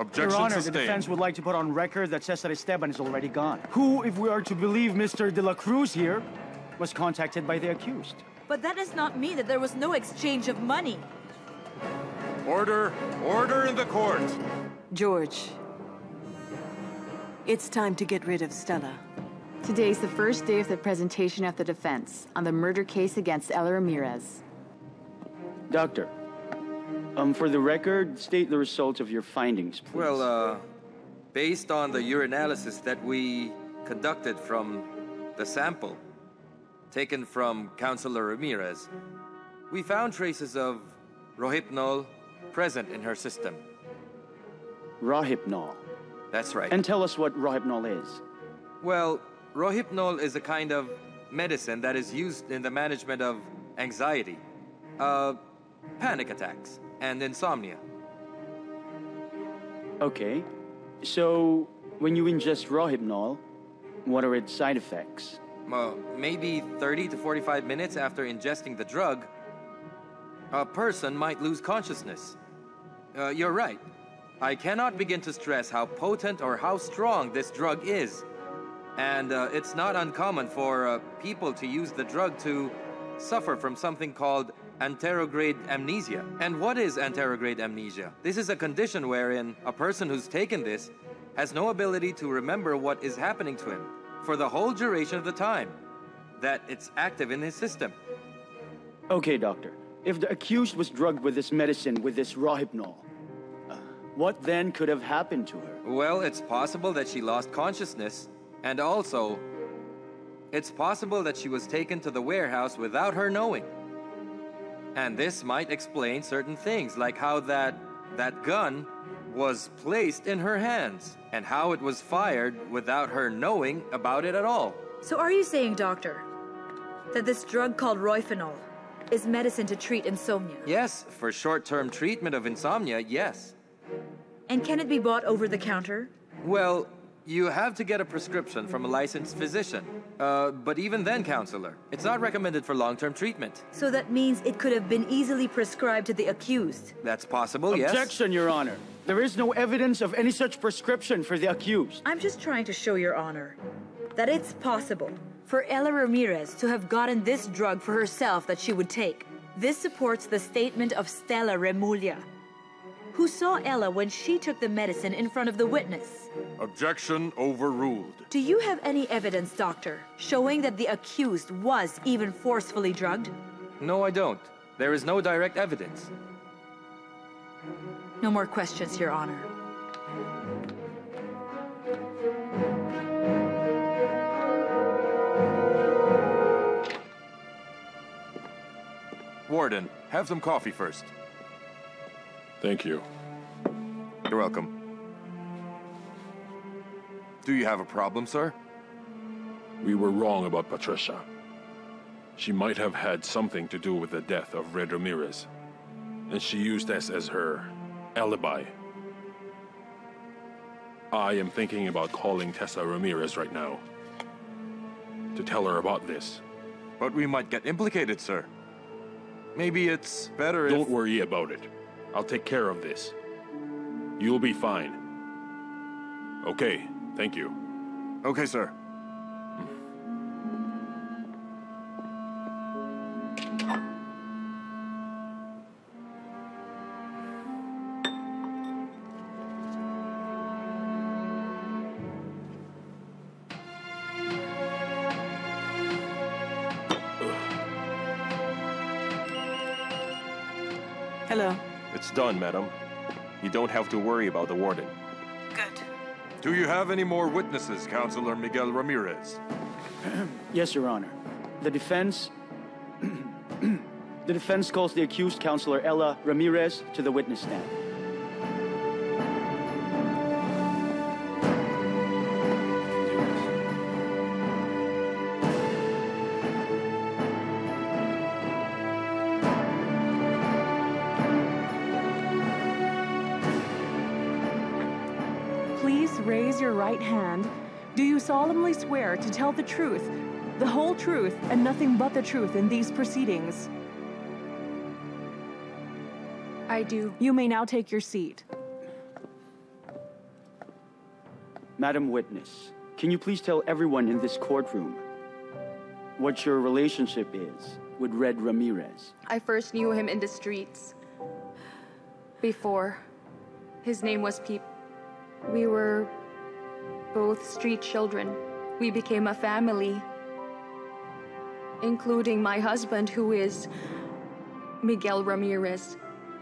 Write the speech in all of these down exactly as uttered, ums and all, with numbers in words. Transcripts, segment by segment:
Objection Your Honor, sustained. the defense would like to put on record that Cesar Esteban is already gone. Who, if we are to believe Mister De La Cruz here, was contacted by the accused. But that does not mean that there was no exchange of money. Order! Order in the court! George, it's time to get rid of Stella. Today's the first day of the presentation of the defense on the murder case against Ella Ramirez. Doctor, um, for the record, state the results of your findings, please. Well, uh, based on the urinalysis that we conducted from the sample taken from Councilor Ramirez, we found traces of rohypnol present in her system. Rohypnol. That's right. And tell us what rohypnol is. Well, rohypnol is a kind of medicine that is used in the management of anxiety, uh, panic attacks, and insomnia. Okay. So, when you ingest rohypnol, what are its side effects? Uh, maybe thirty to forty-five minutes after ingesting the drug, a person might lose consciousness. Uh, you're right. I cannot begin to stress how potent or how strong this drug is. And uh, it's not uncommon for uh, people to use the drug to suffer from something called anterograde amnesia. And what is anterograde amnesia? This is a condition wherein a person who's taken this has no ability to remember what is happening to him for the whole duration of the time that it's active in his system. Okay, doctor. If the accused was drugged with this medicine, with this rohypnol, uh, what then could have happened to her? Well, it's possible that she lost consciousness, and also, it's possible that she was taken to the warehouse without her knowing. And this might explain certain things, like how that, that gun was placed in her hands, and how it was fired without her knowing about it at all. So are you saying, doctor, that this drug called rohypnol is medicine to treat insomnia? Yes, for short-term treatment of insomnia, yes. And can it be bought over the counter? Well, you have to get a prescription from a licensed physician. Uh, but even then, counselor, it's not recommended for long-term treatment. So that means it could have been easily prescribed to the accused. That's possible, yes. Objection, Your Honor. There is no evidence of any such prescription for the accused. I'm just trying to show Your Honor that it's possible for Ella Ramirez to have gotten this drug for herself that she would take. This supports the statement of Stella Remulla, who saw Ella when she took the medicine in front of the witness. Objection overruled. Do you have any evidence, doctor, showing that the accused was even forcefully drugged? No, I don't. There is no direct evidence. No more questions, Your Honor. Warden, have some coffee first. Thank you. You're welcome. Do you have a problem, sir? We were wrong about Patricia. She might have had something to do with the death of Red Ramirez, and she used us as her alibi. I am thinking about calling Tessa Ramirez right now to tell her about this. But we might get implicated, sir. Maybe it's better if... Don't worry about it. I'll take care of this. You'll be fine. Okay, thank you. Okay, sir. Hello. It's done, madam. You don't have to worry about the warden. Good. Do you have any more witnesses, Councilor Miguel Ramirez? Yes, Your Honor. The defense... the defense calls the accused Councilor Ella Ramirez to the witness stand. Please raise your right hand. Do you solemnly swear to tell the truth, the whole truth, and nothing but the truth in these proceedings? I do. You may now take your seat. Madam Witness, can you please tell everyone in this courtroom what your relationship is with Red Ramirez? I first knew him in the streets. Before, his name was Peep. We were both street children. We became a family, including my husband, who is Miguel Ramirez.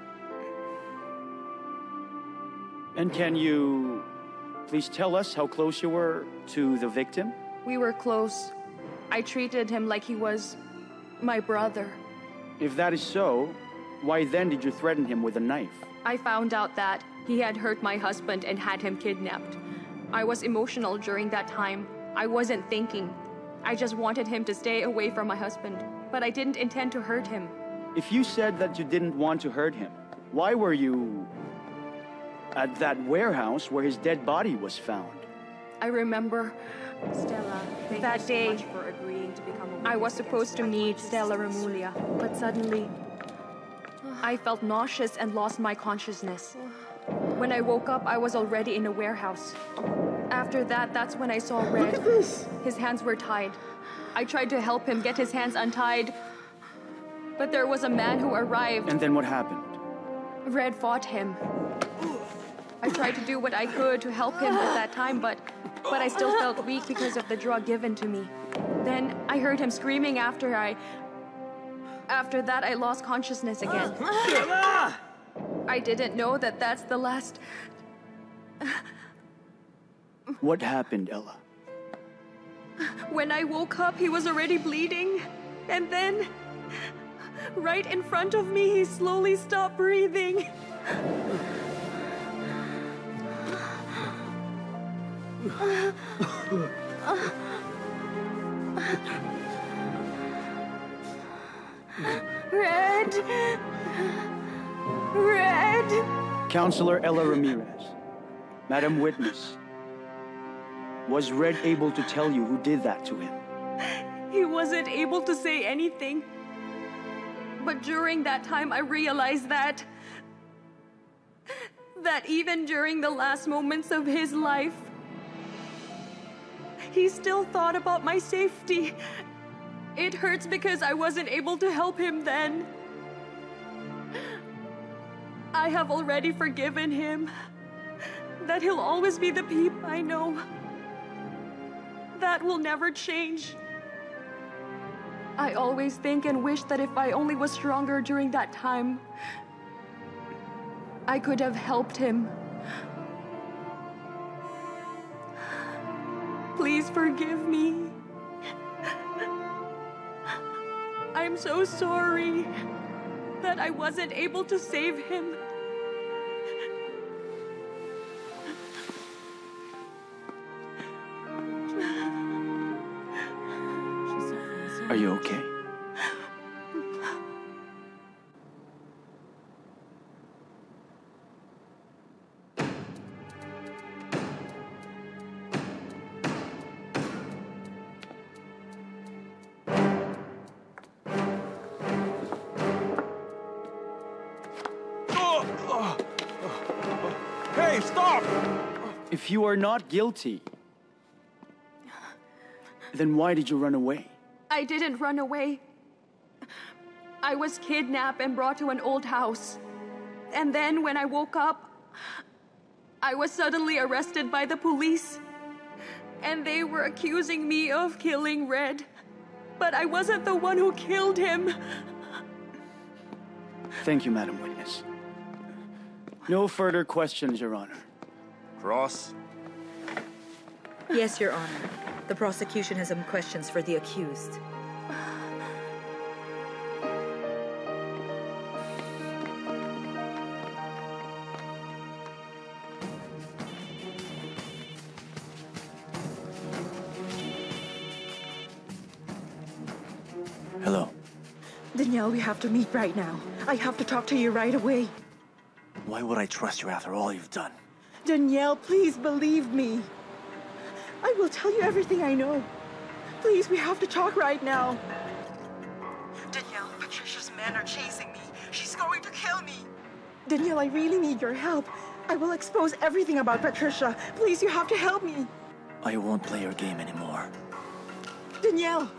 And can you please tell us how close you were to the victim? We were close. I treated him like he was my brother. If that is so, why then did you threaten him with a knife? I found out that he had hurt my husband and had him kidnapped. I was emotional during that time. I wasn't thinking. I just wanted him to stay away from my husband, but I didn't intend to hurt him. If you said that you didn't want to hurt him, why were you at that warehouse where his dead body was found? I remember Stella, thank that you so day. much for agreeing to become a I witness was supposed to against meet Stella Remulia, but suddenly I felt nauseous and lost my consciousness. When I woke up, I was already in a warehouse. After that, that's when I saw Red. Look at this! His hands were tied. I tried to help him get his hands untied, but there was a man who arrived. And then what happened? Red fought him. I tried to do what I could to help him at that time, but but I still felt weak because of the drug given to me. Then I heard him screaming after I... After that, I lost consciousness again. I didn't know that that's the last... What happened, Ella? When I woke up, he was already bleeding. And then, right in front of me, he slowly stopped breathing. Red! Red! Counselor Ella Ramirez, Madam Witness, was Red able to tell you who did that to him? He wasn't able to say anything. But during that time, I realized that... that even during the last moments of his life, he still thought about my safety. It hurts because I wasn't able to help him then. I have already forgiven him. That he'll always be the Peep I know. That will never change. I always think and wish that if I only was stronger during that time, I could have helped him. Please forgive me. I'm so sorry that I wasn't able to save him. Are you okay? Hey, stop! If you are not guilty, then why did you run away? I didn't run away. I was kidnapped and brought to an old house. And then when I woke up, I was suddenly arrested by the police. And they were accusing me of killing Red. But I wasn't the one who killed him. Thank you, Madam Witness. No further questions, Your Honor. Cross. Yes, Your Honor. The prosecution has some questions for the accused. Hello. Danielle, we have to meet right now. I have to talk to you right away. Why would I trust you after all you've done? Danielle, please believe me. I will tell you everything I know. Please, we have to talk right now. Danielle, Patricia's men are chasing me. She's going to kill me. Danielle, I really need your help. I will expose everything about Patricia. Please, you have to help me. I won't play your game anymore. Danielle.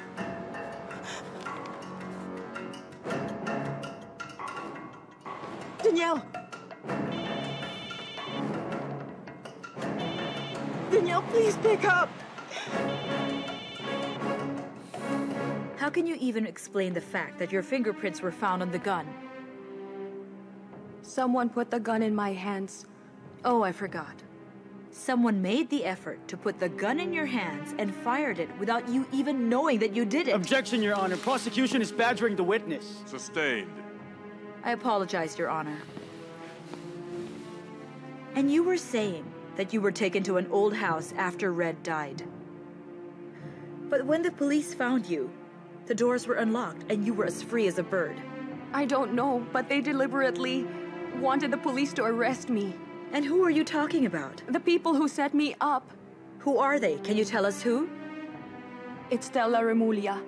Danielle. Danielle, please pick up. How can you even explain the fact that your fingerprints were found on the gun? Someone put the gun in my hands. Oh, I forgot. Someone made the effort to put the gun in your hands and fired it without you even knowing that you did it. Objection, Your Honor. Prosecution is badgering the witness. Sustained. I apologize, Your Honor. And you were saying that you were taken to an old house after Red died. But when the police found you, the doors were unlocked and you were as free as a bird. I don't know, but they deliberately wanted the police to arrest me. And who are you talking about? The people who set me up. Who are they? Can you tell us who? It's Stella Remulia.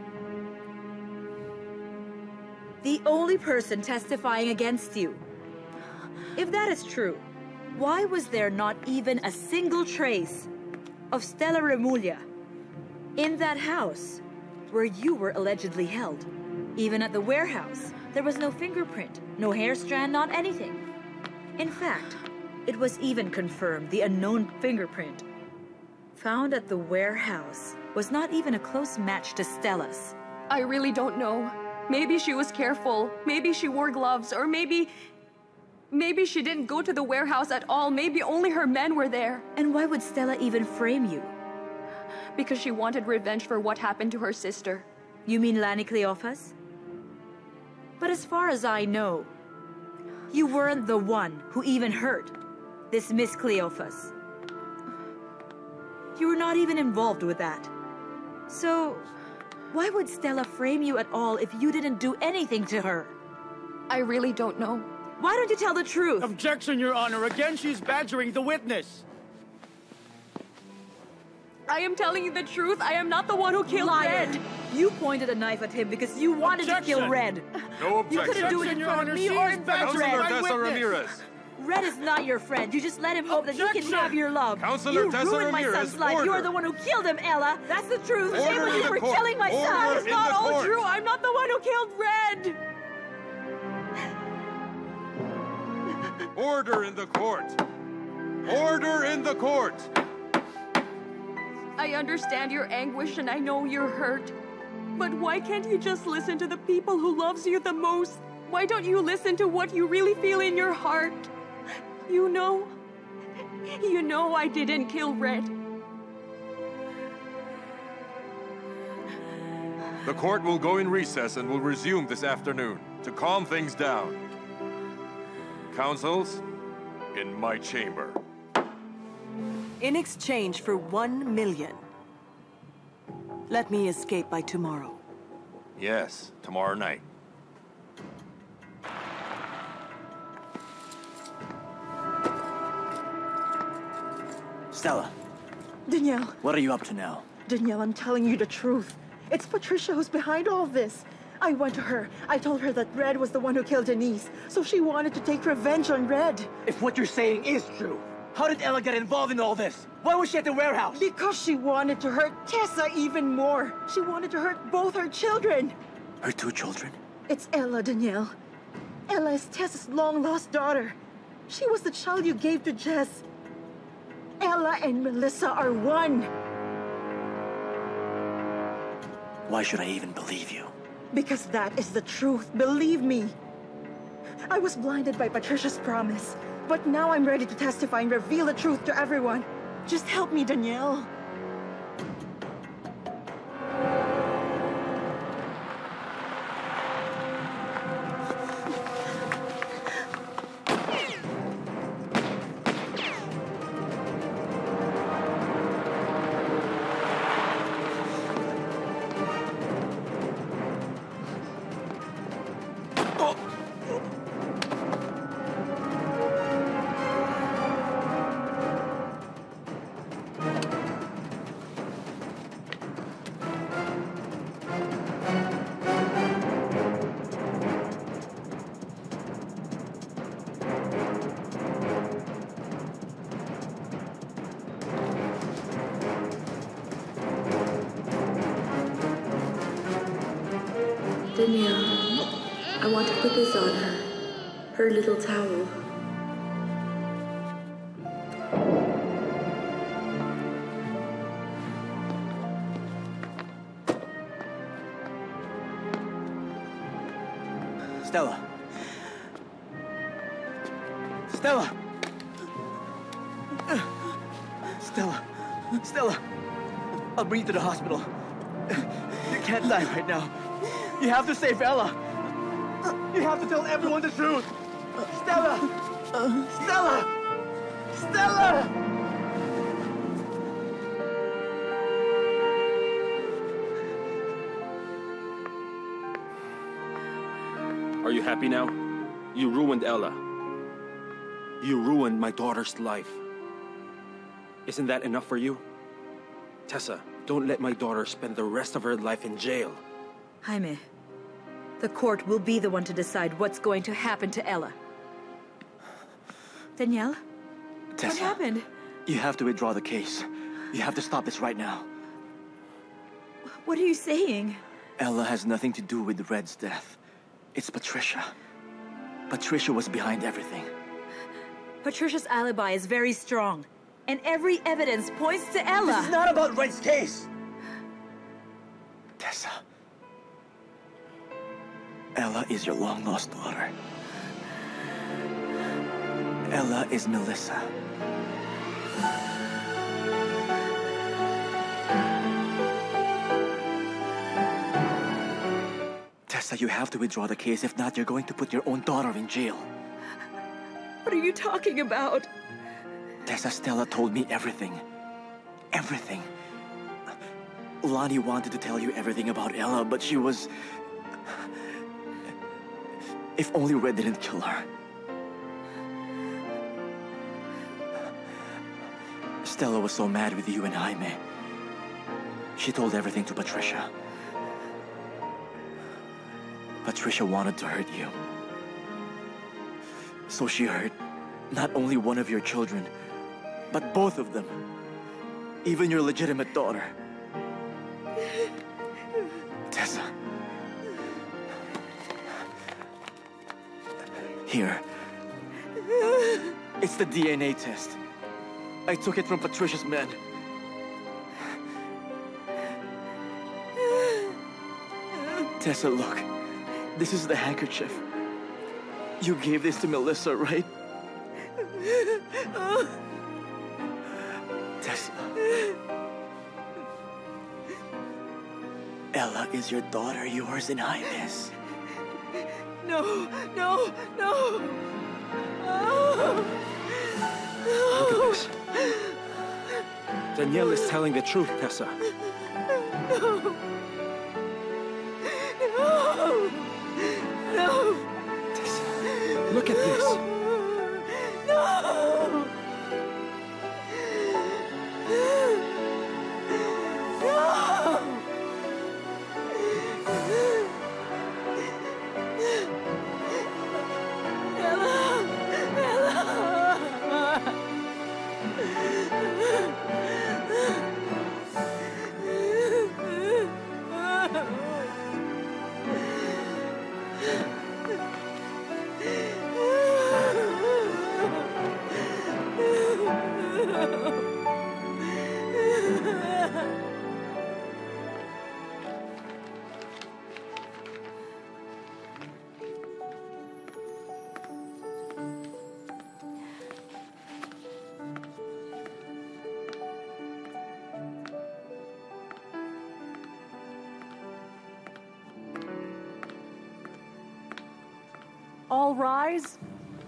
The only person testifying against you. If that is true, why was there not even a single trace of Stella Remulia in that house where you were allegedly held? Even at the warehouse, there was no fingerprint, no hair strand, not anything. In fact, it was even confirmed the unknown fingerprint found at the warehouse was not even a close match to Stella's. I really don't know. Maybe she was careful. Maybe she wore gloves. Or maybe... Maybe she didn't go to the warehouse at all. Maybe only her men were there. And why would Stella even frame you? Because she wanted revenge for what happened to her sister. You mean Lani Cleophas? But as far as I know, you weren't the one who even hurt this Miss Cleophas. You were not even involved with that. So, why would Stella frame you at all if you didn't do anything to her? I really don't know. Why don't you tell the truth? Objection, Your Honor. Again, she's badgering the witness. I am telling you the truth. I am not the one who killed Liar. Red. You pointed a knife at him because you wanted Objection. to kill Red. No You objection. couldn't do it in Your front Honor, of me she or is in front of Counselor Red. Tessa witness. Ramirez. Red is not your friend. You just let him hope that he Objection. can have your love. Counselor you Tessa ruined my Ramirez, son's life. You are order. the one who killed him, Ella. That's the truth. Order Shame on in you the for court. killing my Order son. That is in not the all court. true. I'm not the one who killed Red. Order in the court. Order in the court. I understand your anguish and I know you're hurt. But why can't you just listen to the people who loves you the most? Why don't you listen to what you really feel in your heart? You know, you know I didn't kill Red. The court will go in recess and will resume this afternoon to calm things down. Counsels, in my chamber. In exchange for one million, let me escape by tomorrow. Yes, tomorrow night. Stella, Danielle. what are you up to now? Danielle, I'm telling you the truth. It's Patricia who's behind all this. I went to her. I told her that Red was the one who killed Denise, so she wanted to take revenge on Red. If what you're saying is true, how did Ella get involved in all this? Why was she at the warehouse? Because she wanted to hurt Tessa even more. She wanted to hurt both her children. Her two children? It's Ella, Danielle. Ella is Tessa's long-lost daughter. She was the child you gave to Jess. Ella and Melissa are one. Why should I even believe you? Because that is the truth. Believe me. I was blinded by Patricia's promise, but now I'm ready to testify and reveal the truth to everyone. Just help me, Danielle. Danielle, I want to put this on her. Her little towel. Stella. Stella. Stella. Stella. I'll bring you to the hospital. You can't die right now. You have to save Ella. You have to tell everyone the truth. Stella. Stella. Stella. Are you happy now? You ruined Ella. You ruined my daughter's life. Isn't that enough for you? Tessa, don't let my daughter spend the rest of her life in jail. Jaime, the court will be the one to decide what's going to happen to Ella. Danielle? Tessa, what happened? You have to withdraw the case. You have to stop this right now. What are you saying? Ella has nothing to do with Red's death. It's Patricia. Patricia was behind everything. Patricia's alibi is very strong, and every evidence points to Ella. This is not about Red's case! Tessa. Ella is your long-lost daughter. Ella is Melissa. Tessa, you have to withdraw the case. If not, you're going to put your own daughter in jail. What are you talking about? Tessa, Stella told me everything. Everything. Lonnie wanted to tell you everything about Ella, but she was... If only Red didn't kill her. Stella was so mad with you and Jaime. She told everything to Patricia. Patricia wanted to hurt you. So she hurt not only one of your children, but both of them. Even your legitimate daughter. Tessa. Here. It's the D N A test. I took it from Patricia's men. Tessa, look. This is the handkerchief. You gave this to Melissa, right? Tessa. Ella is your daughter, yours and Jaime's. No, no, no. Oh. Look at this. Danielle is telling the truth, Tessa. No. No. No. Tessa, look at this. No. All rise.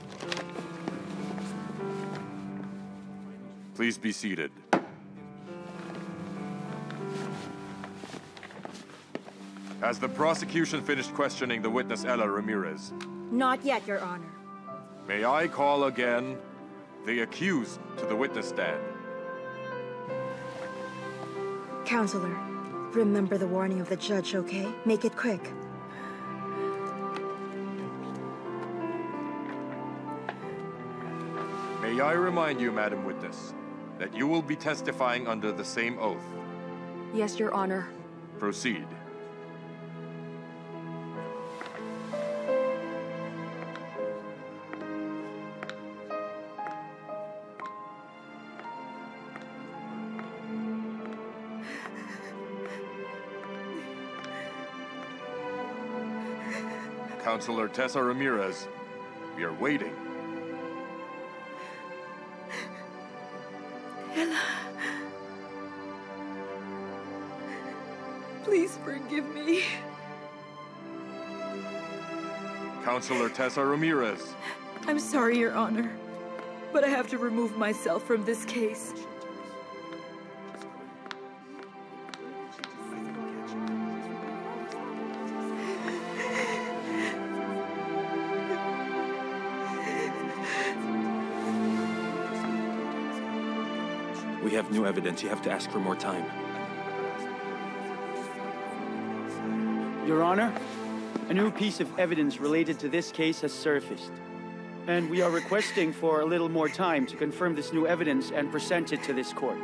Please be seated. Has the prosecution finished questioning the witness Ella Ramirez? Not yet, Your Honor. May I call again the accused to the witness stand? Counselor, remember the warning of the judge, okay? Make it quick. May I remind you, Madam Witness, that you will be testifying under the same oath. Yes, Your Honor. Proceed. Counselor Tessa Ramirez, we are waiting. Ella. Please forgive me. Counselor Tessa Ramirez. I'm sorry, Your Honor, but I have to remove myself from this case. We have new evidence. You have to ask for more time. Your Honor, a new piece of evidence related to this case has surfaced. And we are requesting for a little more time to confirm this new evidence and present it to this court.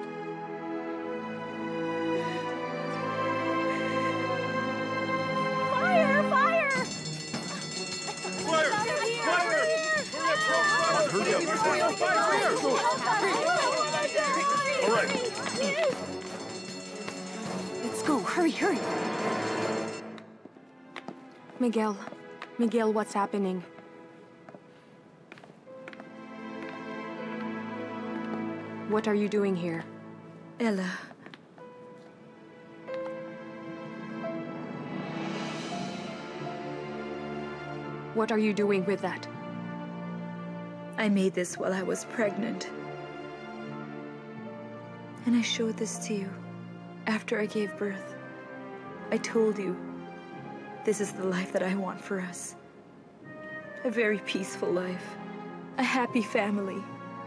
Fire! Fire! Fire! Fire! Hurry up! Fire! All right. Let's go. Hurry, hurry. Miguel. Miguel, what's happening? What are you doing here? Ella. What are you doing with that? I made this while I was pregnant. And I showed this to you after I gave birth. I told you, this is the life that I want for us. A very peaceful life. A happy family.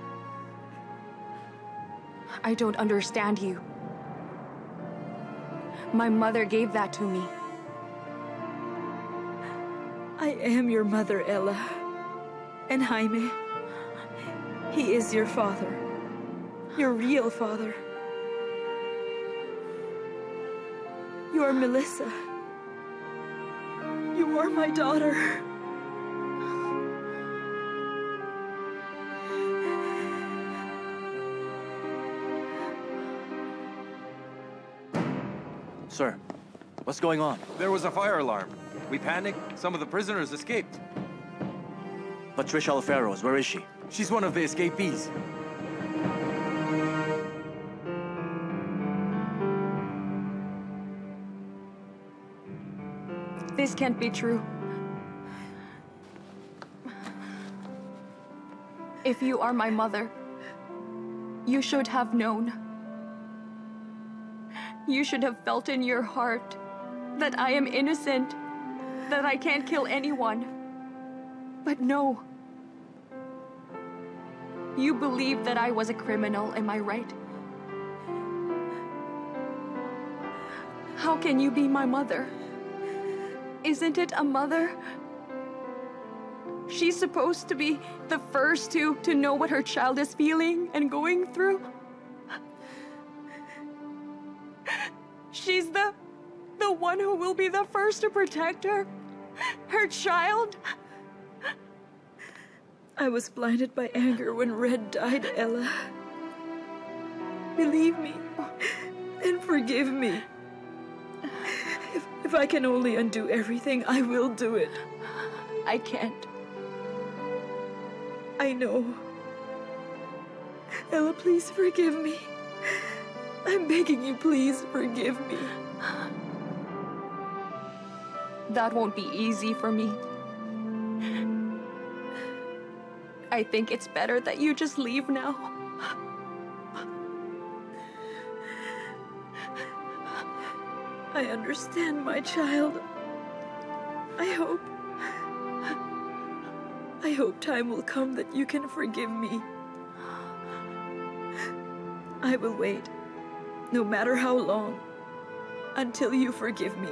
I don't understand you. My mother gave that to me. I am your mother, Ella. And Jaime, he is your father. Your real father. You are Melissa. You are my daughter. Sir, what's going on? There was a fire alarm. We panicked. Some of the prisoners escaped. Patricia Alferos, where is she? She's one of the escapees. This can't be true. If you are my mother, you should have known. You should have felt in your heart that I am innocent, that I can't kill anyone. But no. You believed that I was a criminal, am I right? How can you be my mother? Isn't it a mother? She's supposed to be the first to, to know what her child is feeling and going through. She's the, the one who will be the first to protect her, her child. I was blinded by anger when Red died, Ella. Believe me and forgive me. If, if I can only undo everything, I will do it. I can't. I know. Ella, please forgive me. I'm begging you, please forgive me. That won't be easy for me. I think it's better that you just leave now. I understand, my child. I hope... I hope time will come that you can forgive me. I will wait, no matter how long, until you forgive me.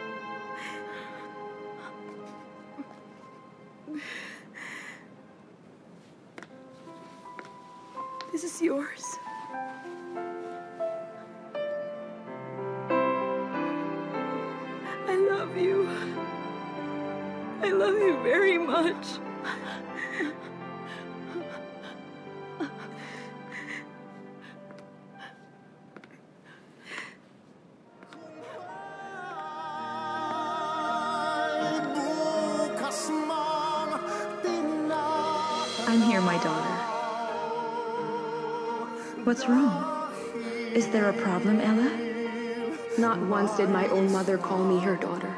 This is yours. I love you. I love you very much. I'm here, my daughter. What's wrong? Is there a problem, Ella? Not once did my own mother call me her daughter.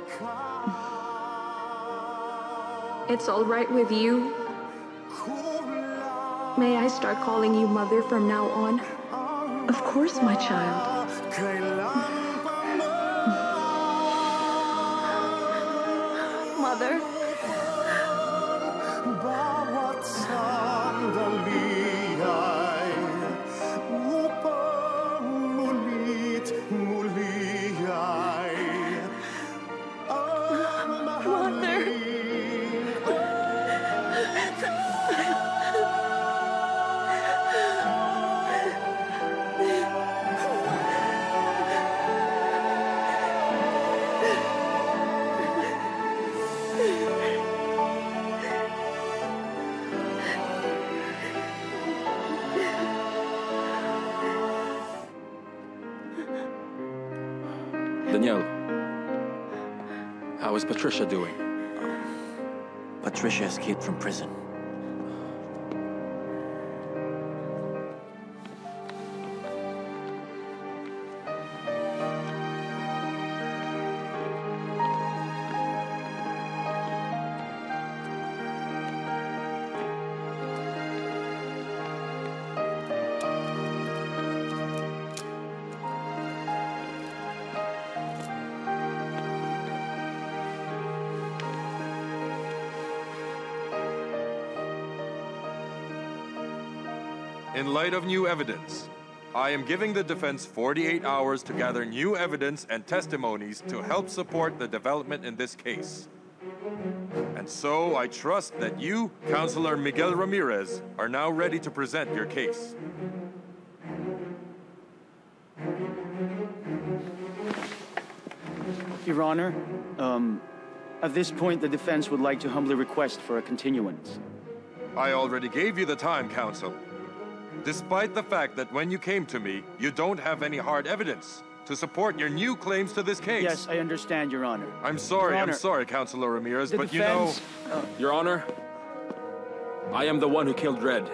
It's all right with you? May I start calling you mother from now on? Of course, my child. Mother? Bawat sandali ay upang mulit muli ay ang mahalin. Danielle, how is Patricia doing? Patricia escaped from prison. In light of new evidence, I am giving the defense forty-eight hours to gather new evidence and testimonies to help support the development in this case. And so I trust that you, Counselor Miguel Ramirez, are now ready to present your case. Your Honor, um, at this point, the defense would like to humbly request for a continuance. I already gave you the time, counsel. Despite the fact that when you came to me, you don't have any hard evidence to support your new claims to this case. Yes, I understand, Your Honor. I'm sorry, Your Honor, I'm sorry, Counselor Ramirez, the but defense, you know... Uh, Your Honor, I am the one who killed Red.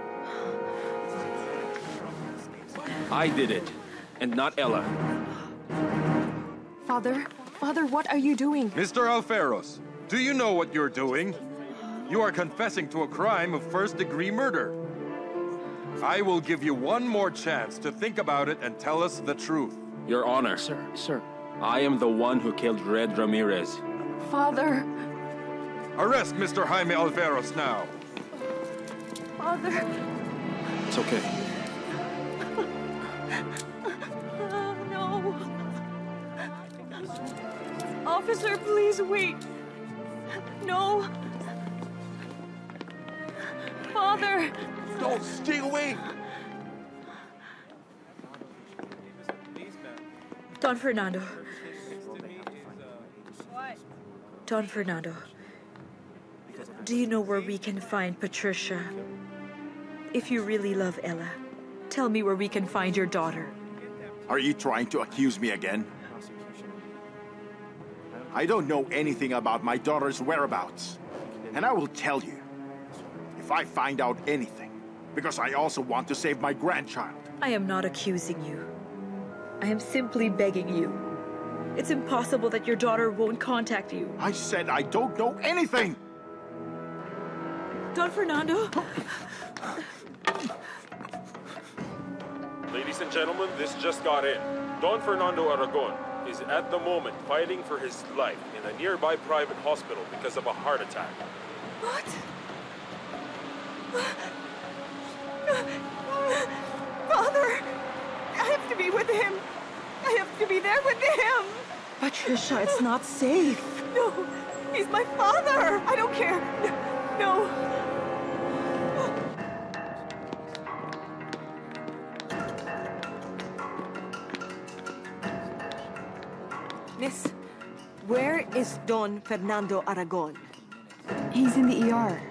I did it, and not Ella. Father? Father, what are you doing? Mister Alferos, do you know what you're doing? You are confessing to a crime of first-degree murder. I will give you one more chance to think about it and tell us the truth. Your Honor. Sir, sir. I am the one who killed Red Ramirez. Father. Arrest Mister Jaime Alferos now. Father. It's okay. No. Officer, please wait. No. Father. No, stay away! Don Fernando. Don Fernando. Do you know where we can find Patricia? If you really love Ella, tell me where we can find your daughter. Are you trying to accuse me again? I don't know anything about my daughter's whereabouts. And I will tell you, if I find out anything, because I also want to save my grandchild. I am not accusing you. I am simply begging you. It's impossible that your daughter won't contact you. I said I don't know anything! Don Fernando? Ladies and gentlemen, this just got in. Don Fernando Aragon is at the moment fighting for his life in a nearby private hospital because of a heart attack. What? Father! I have to be with him! I have to be there with him! Patricia, it's not safe. No! He's my father! I don't care! No! Miss, where is Don Fernando Aragon? He's in the E R.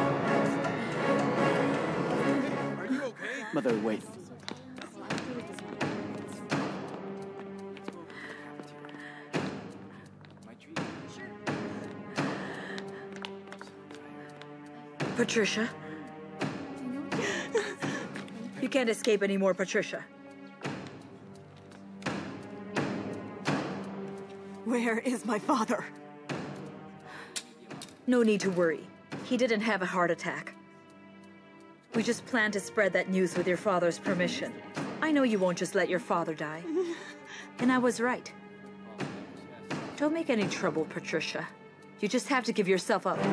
Mother, wait. Patricia? You can't escape anymore, Patricia. Where is my father? No need to worry. He didn't have a heart attack. We just plan to spread that news with your father's permission. I know you won't just let your father die. And I was right. Don't make any trouble, Patricia. You just have to give yourself up.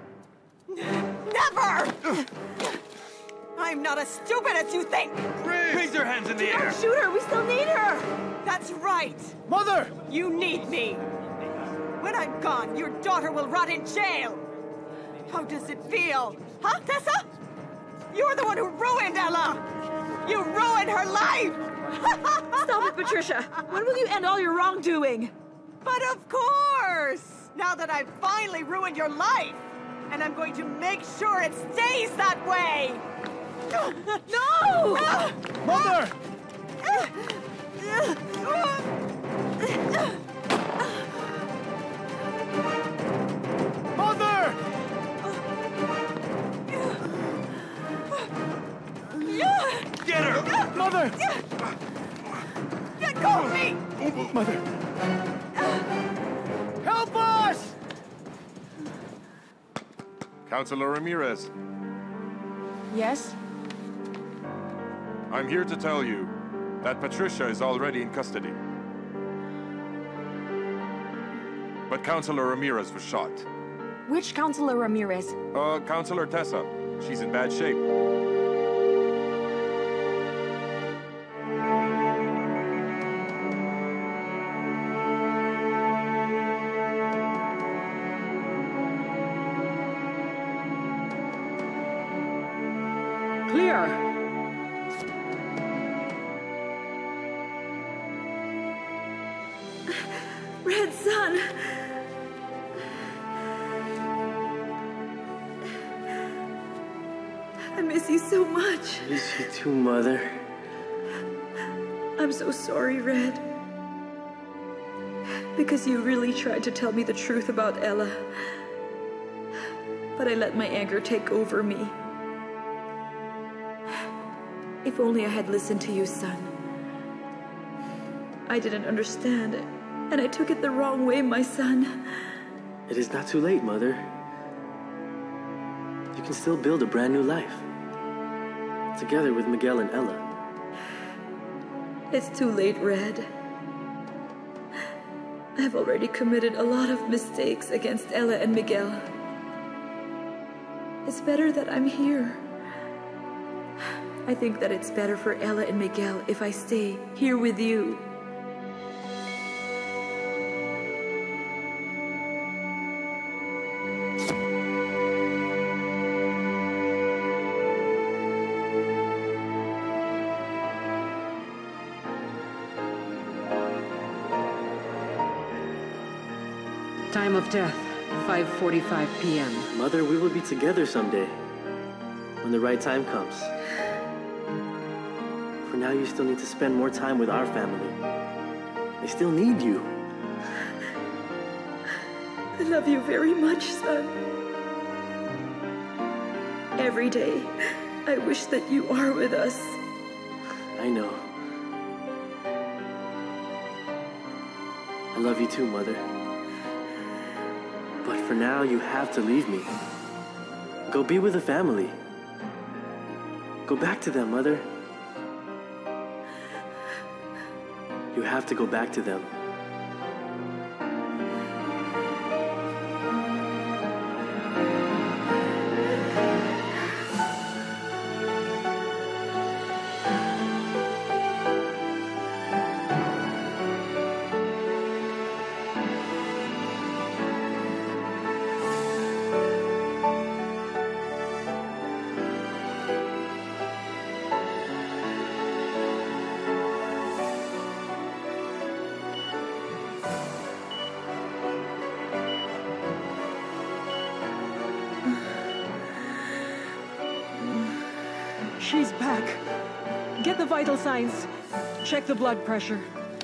Never! I'm not as stupid as you think! Raise, Raise your hands in the air! Don't shoot her! We still need her! That's right! Mother! You need me! When I'm gone, your daughter will rot in jail! How does it feel? Huh, Tessa? You're the one who ruined Ella! You ruined her life! Stop it, Patricia! When will you end all your wrongdoing? But of course! Now that I've finally ruined your life! And I'm going to make sure it stays that way! No! Mother! Mother! Get her! Mother! Let go of me! Mother! Help us! Counselor Ramirez, Yes? I'm here to tell you that Patricia is already in custody. But Counselor Ramirez was shot. Which Counselor Ramirez? Uh, Counselor Tessa. She's in bad shape. Clear. Red Sun! I miss you so much. Miss you too, Mother. I'm so sorry, Red. Because you really tried to tell me the truth about Ella. But I let my anger take over me. If only I had listened to you, son. I didn't understand, and I took it the wrong way, my son. It is not too late, Mother. You can still build a brand new life. Together with Miguel and Ella. It's too late, Red. I've already committed a lot of mistakes against Ella and Miguel. It's better that I'm here. I think that it's better for Ella and Miguel if I stay here with you. Time of death, five forty-five p m Mother, we will be together someday. When the right time comes. For now, you still need to spend more time with our family. They still need you. I love you very much, son. Every day, I wish that you are with us. I know. I love you too, Mother. But for now, you have to leave me. Go be with the family. Go back to them, Mother. You have to go back to them. She's back. Get the vital signs. Check the blood pressure.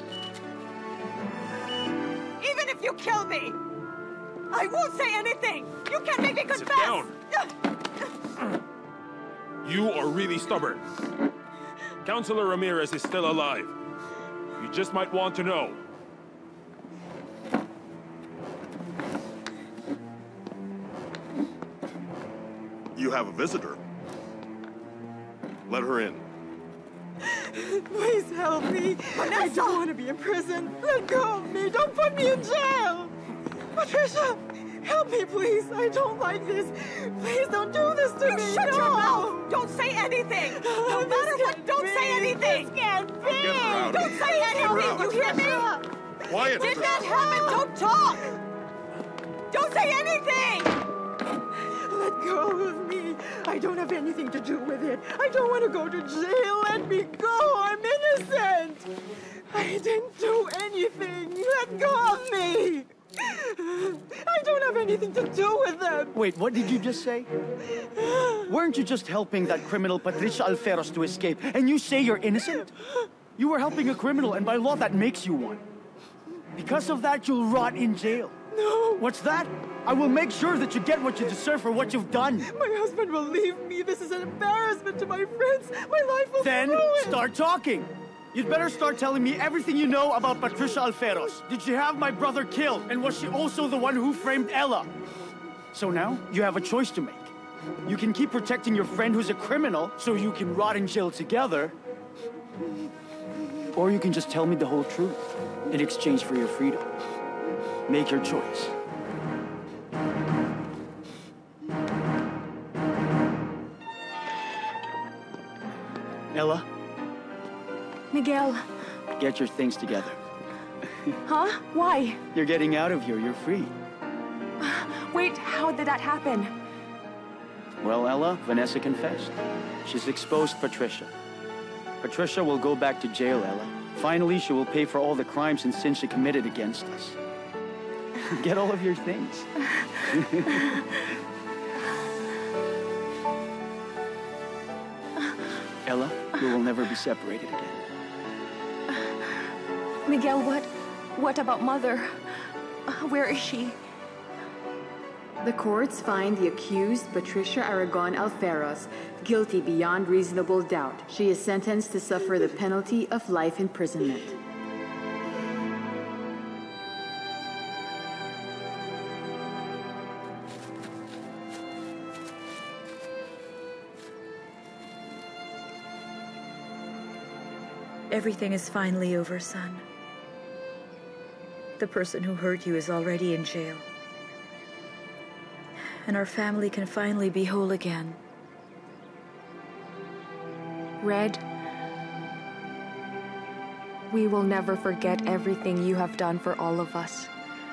Even if you kill me, I won't say anything. You can't make me confess. Sit down. You are really stubborn. Counselor Ramirez is still alive. You just might want to know. You have a visitor. Let her in. Please help me. I don't want to be in prison. Let go of me. Don't put me in jail. Patricia, help me, please. I don't like this. Please don't do this to you me. Shut no. your mouth. Don't say anything. No This matter what, can't don't be. say anything. This can't be. Get her out of Don't here. say Get her anything. out. You hear me? Quiet. Did that happen? Don't talk. Don't say anything. Let go of me. I don't have anything to do with it. I don't want to go to jail. Let me go. I'm innocent. I didn't do anything. Let go of me. I don't have anything to do with them. Wait, what did you just say? Weren't you just helping that criminal Patricia Alferos to escape, and you say you're innocent? You were helping a criminal, and by law that makes you one. Because of that, you'll rot in jail. No. What's that? I will make sure that you get what you deserve for what you've done. My husband will leave me. This is an embarrassment to my friends. My life will Then be ruined. start talking. You'd better start telling me everything you know about Patricia Alferos. Did she have my brother killed? And was she also the one who framed Ella? So now, you have a choice to make. You can keep protecting your friend who's a criminal so you can rot in jail together. Or you can just tell me the whole truth in exchange for your freedom. Make your choice. Ella? Miguel. Get your things together. Huh? Why? You're getting out of here. You're free. Wait, how did that happen? Well, Ella, Vanessa confessed. She's exposed Patricia. Patricia will go back to jail, Ella. Finally, she will pay for all the crimes and sins she committed against us. Get all of your things. Ella, we will never be separated again. Miguel, what... what about Mother? Uh, where is she? The courts find the accused, Patricia Aragon Alferos, guilty beyond reasonable doubt. She is sentenced to suffer the penalty of life imprisonment. Everything is finally over, son. The person who hurt you is already in jail. And our family can finally be whole again. Red, we will never forget everything you have done for all of us.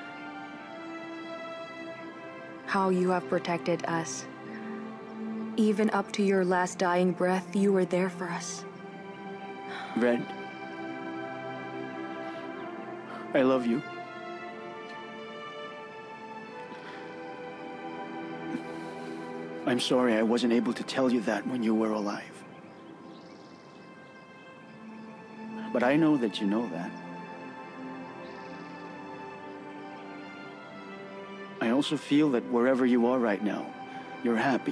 How you have protected us. Even up to your last dying breath, you were there for us. Red, I love you. I'm sorry I wasn't able to tell you that when you were alive. But I know that you know that. I also feel that wherever you are right now, you're happy.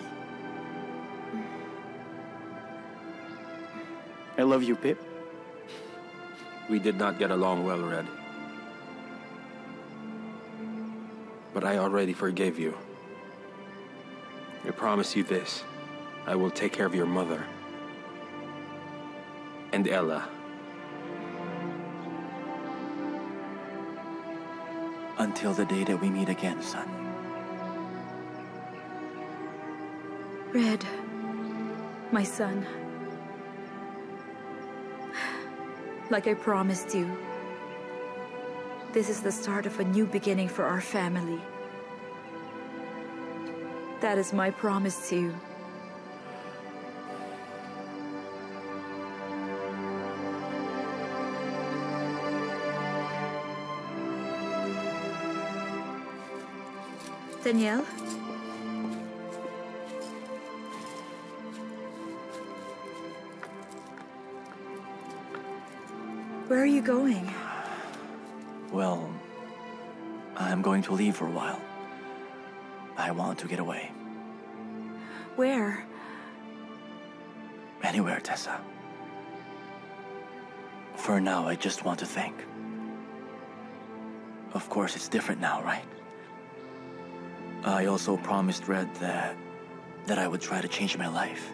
I love you, Pip. We did not get along well, Red. But I already forgave you. I promise you this. I will take care of your mother. And Ella. Until the day that we meet again, son. Red, my son. Like I promised you, this is the start of a new beginning for our family. That is my promise to you. Danielle? Where are you going? Well, I'm going to leave for a while. I want to get away. Where? Anywhere, Tessa. For now, I just want to think. Of course, it's different now, right? I also promised Red that... that I would try to change my life.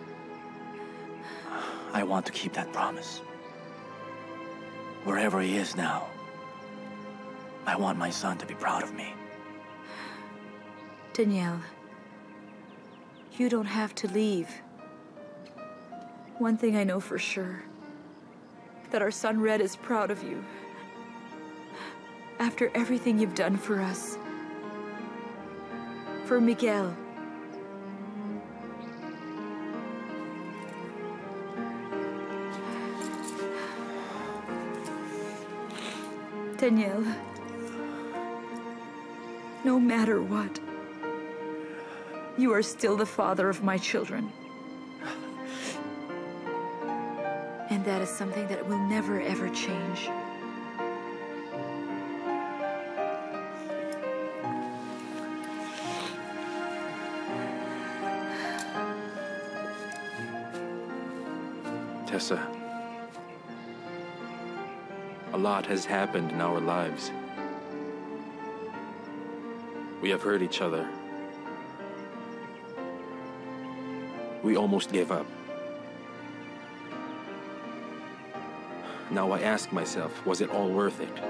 I want to keep that promise. Wherever he is now, I want my son to be proud of me. Danielle, you don't have to leave. One thing I know for sure, that our son Red is proud of you. After everything you've done for us. For Miguel. Danielle, no matter what, you are still the father of my children. And that is something that will never, ever change. Tessa, a lot has happened in our lives. We have hurt each other. We almost gave up. Now I ask myself, was it all worth it?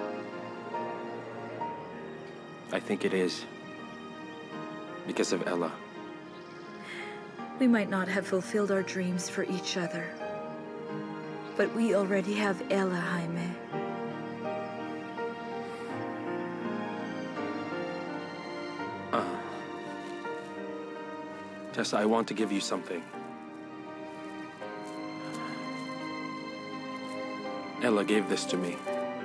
I think it is. Because of Ella. We might not have fulfilled our dreams for each other. But we already have Ella, Jaime. Uh, Tessa, I want to give you something. Ella gave this to me.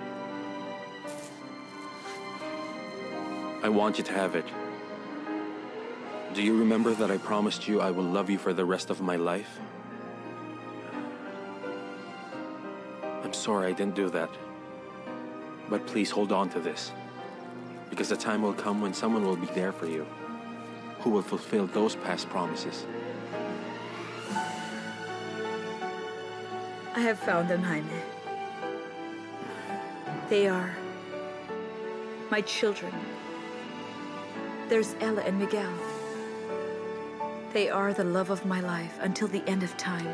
I want you to have it. Do you remember that I promised you I will love you for the rest of my life? I'm sorry I didn't do that. But please hold on to this. Because the time will come when someone will be there for you, who will fulfill those past promises. I have found them, Jaime. They are my children. There's Ella and Miguel. They are the love of my life until the end of time.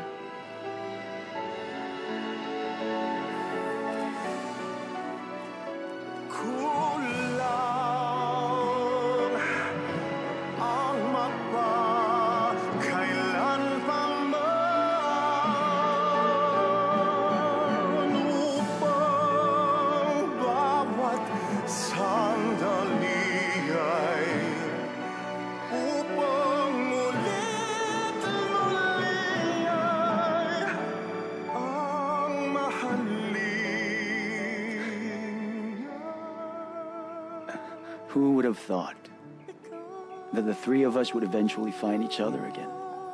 Who would have thought that the three of us would eventually find each other again?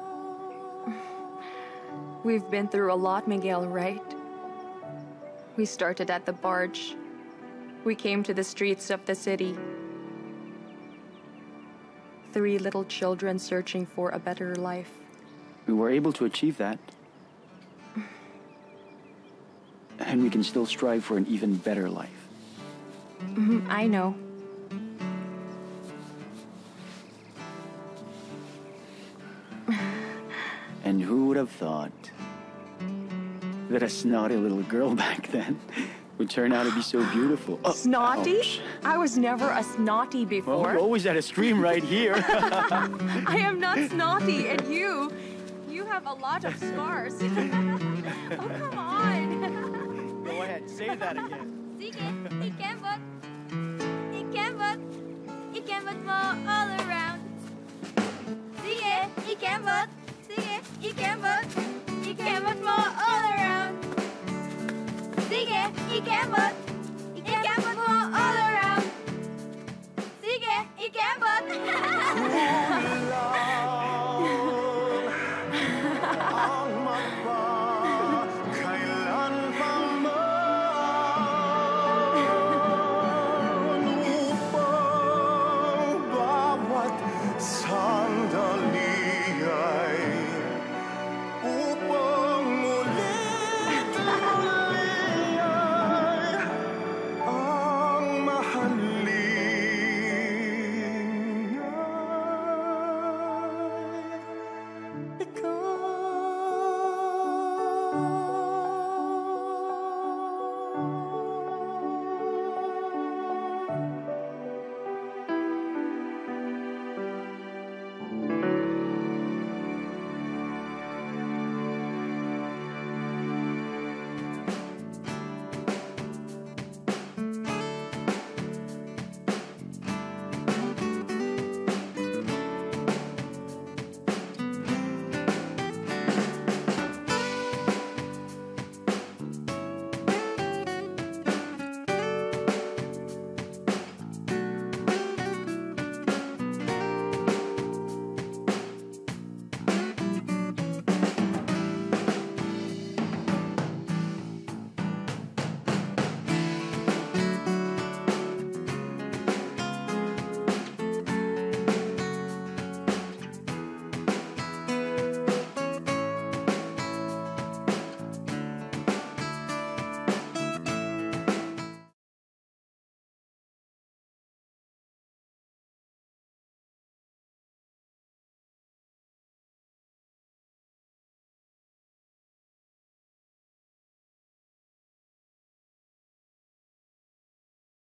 We've been through a lot, Miguel, right? We started at the barge. We came to the streets of the city. Three little children searching for a better life. We were able to achieve that. And we can still strive for an even better life. Mm-hmm, I know. And who would have thought that a snotty little girl back then would turn out to be so beautiful? Oh, snotty? Ouch. I was never a snotty before. Well, you always had a stream right here. I am not snotty, and you, you have a lot of scars. Oh, come on. Go ahead, say that again. Sige, ikembot. Ikembot. Ikembot mo all around. Sige, ikembot. Sige, ikembot. Ikembot mo all around. Sige, ikembot.